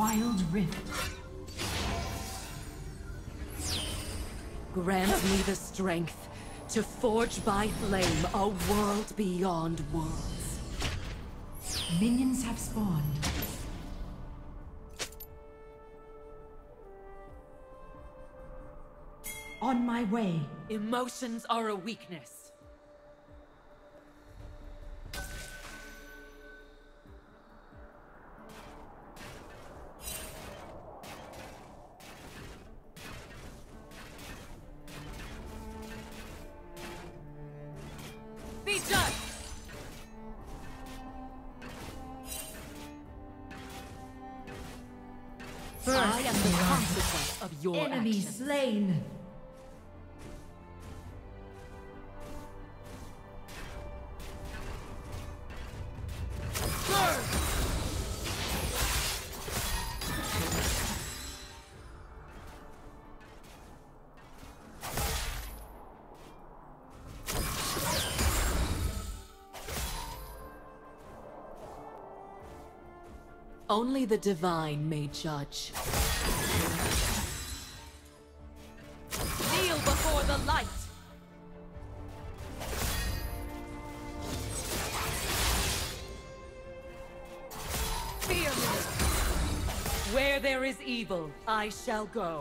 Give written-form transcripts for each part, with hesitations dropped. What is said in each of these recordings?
Wild Rift. Grant me the strength to forge by flame a world beyond worlds. Minions have spawned. On my way. Emotions are a weakness. Be done! I am the consequence of your Enemy actions. slain. Only the divine may judge. Kneel before the light! Fear me! Where there is evil, I shall go.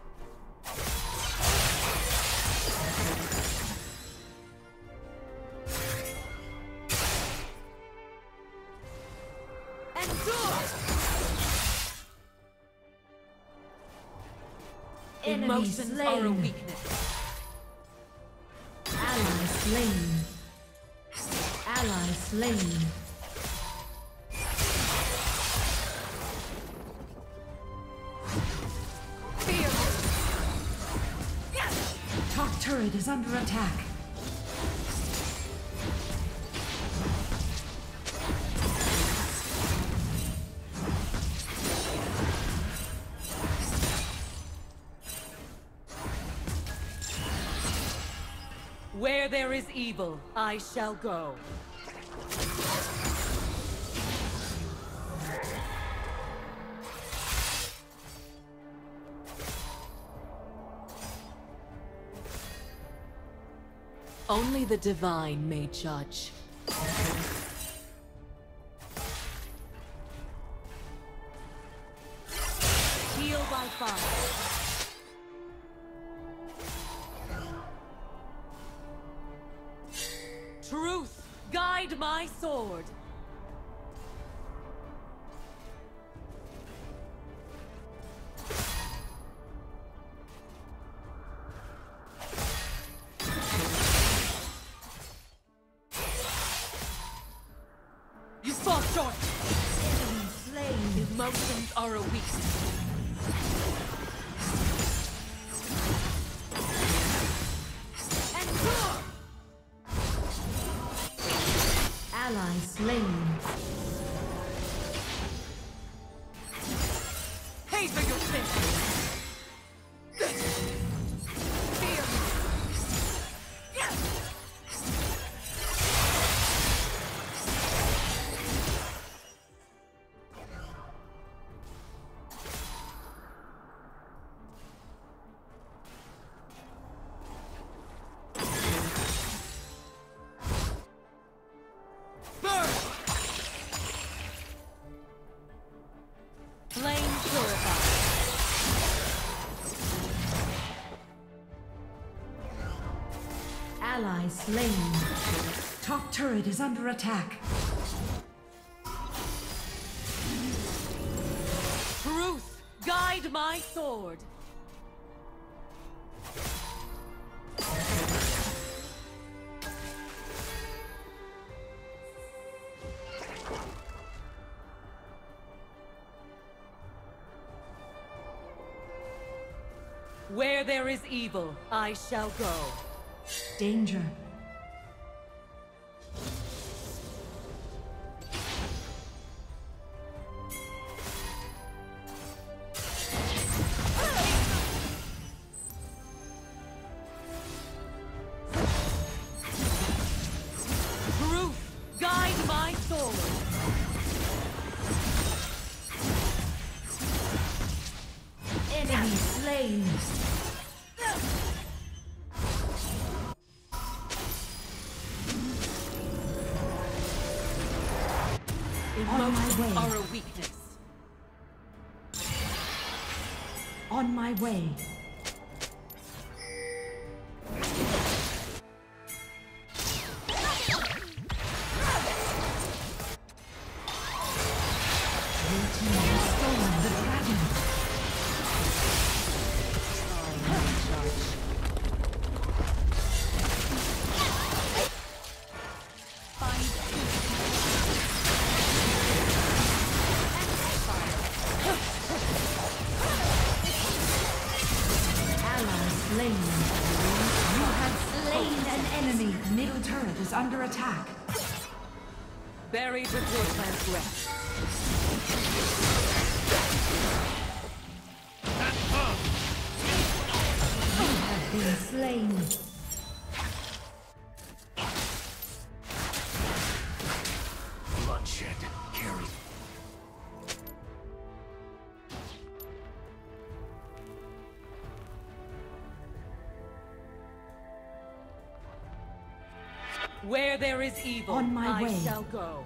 Emotions slain. are a weakness. Ally slain. Ally slain. Fear me. Top turret is under attack. Where there is evil, I shall go. Only the divine may judge. Heal by fire. Truth, guide my sword. You fall short. Enemy slain. Emotions are a weakness. Ally slain. Pay for your sins! Fear me! Burn! Flame purified. Ally slain. Top turret is under attack. Truth, guide my sword. Where there is evil, I shall go. Danger. Truth, guide my sword. Emotions are a weakness. On my way. Your team has stolen the dragon. Middle turret is under attack. Buried before plants rest. You have been slain. Bloodshed carry. Where there is evil, on my way. I shall go.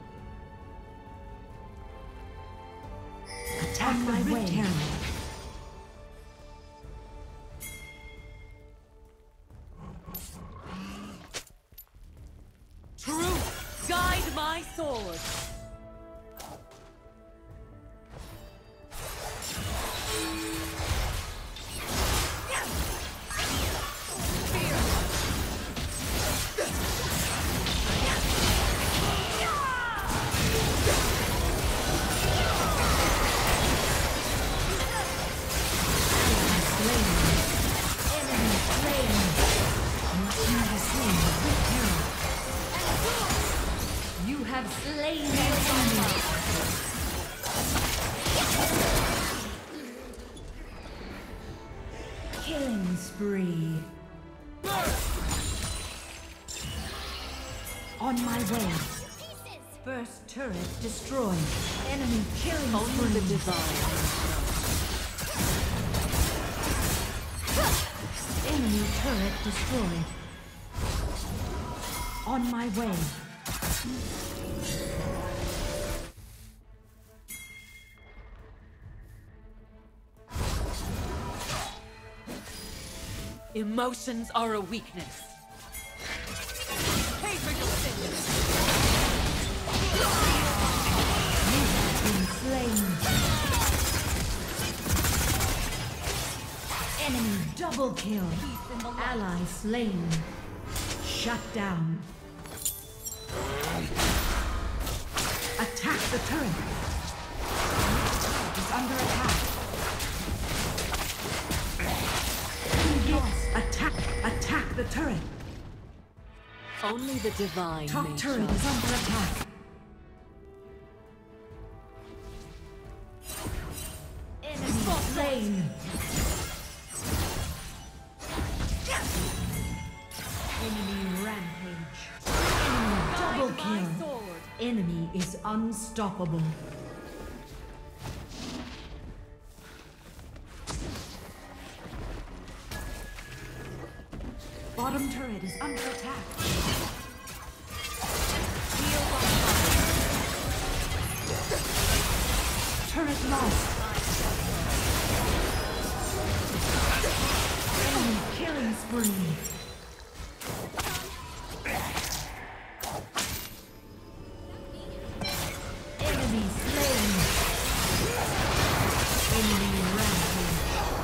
Attack on my way. Truth, guide my sword. Slain killing spree. On my way. First turret destroyed. Enemy killing Only the divine. Enemy turret destroyed. On my way. Emotions are a weakness. Pay for your sins. You have been slain. Enemy double kill. Ally slain. Shut down. Attack the turret. It's under attack. Attack the turret. Only the divine. Top turret is under attack. Enemy slain. Enemy rampage. Enemy double kill. Enemy is unstoppable. Bottom turret is under attack. Turret lost. Enemy killing spree. Enemy slain. Enemy rampage.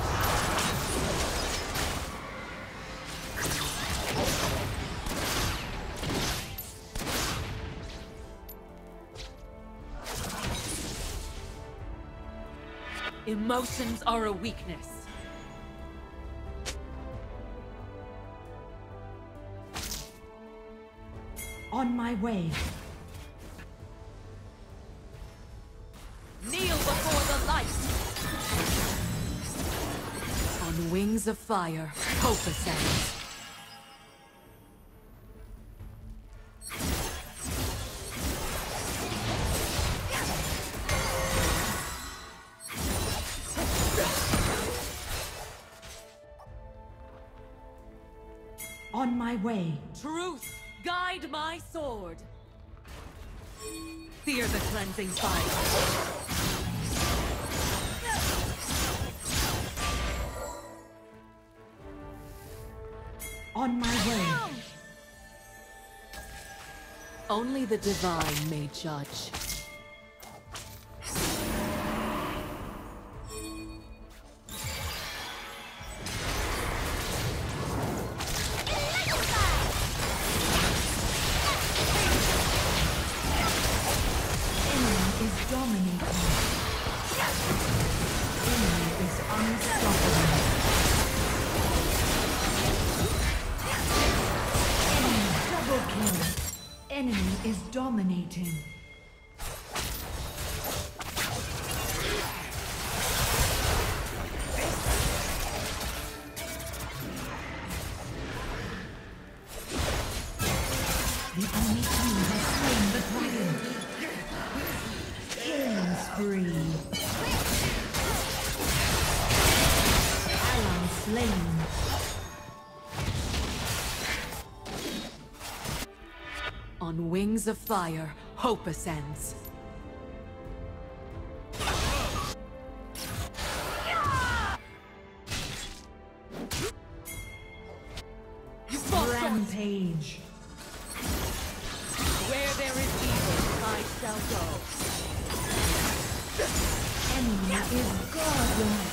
Emotions are a weakness. On my way. Kneel before the light. On wings of fire, hope ascends. On my way. Truth, guide my sword. Fear the cleansing fire. On my way. Only the divine may judge. Enemy is dominating. The enemy team has slain the dragon. Killing spree. Ally slain. On wings of fire, hope ascends. Rampage. Where there is evil, I shall go. Enemy is godlike.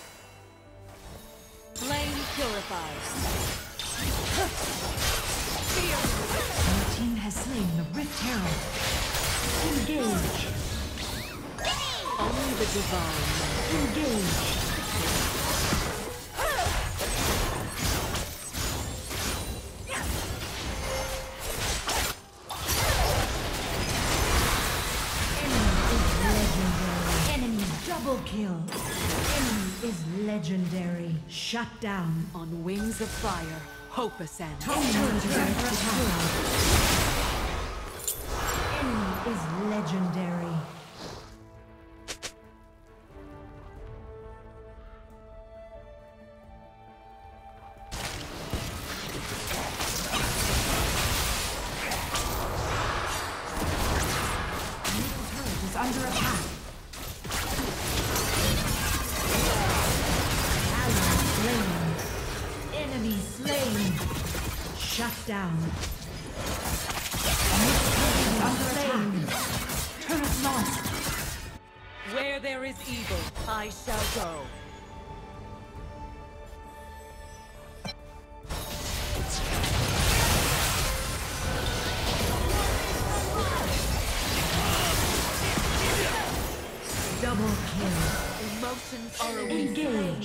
Flame purifies. Your team has slain the riot. Engage. Only the divine. Engage. Enemy double kill. Enemy is legendary. Shut down. On wings of fire, hope ascends. Enemy is legendary. Middle turret is under attack. Ally slain. Enemy slain. Shut down. Turret lost. Where there is evil, I shall go. Double kill. Emotions are a Engage.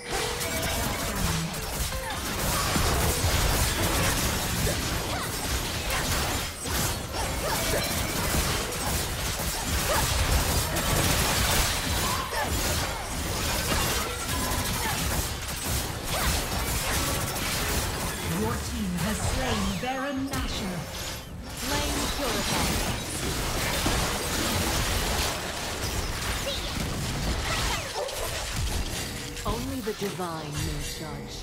Your team has slain Baron Nashor. Flame purified. Only the divine may judge.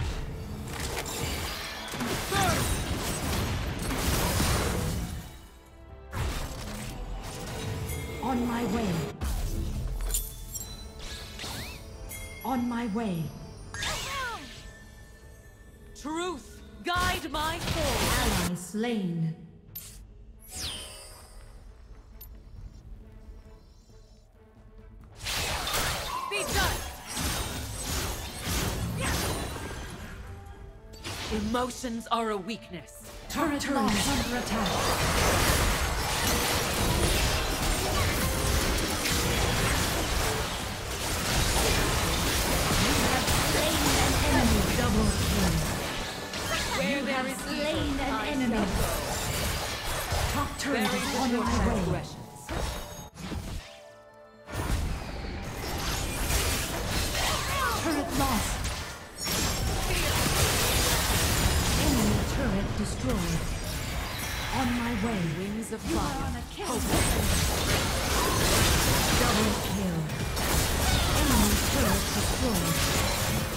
On my way. On my way. Truth, guide my soul. Ally slain. Be done. Emotions are a weakness. Turret lost under attack. You have slain an enemy. Double kill. Where You there have is slain evil, an I enemy. shall go. Top turret Bury is the on my way. transgressions. Turret lost. Enemy turret destroyed. On my way. Wings of You are fire. on a kill. Hope. Double kill. Enemy turret destroyed.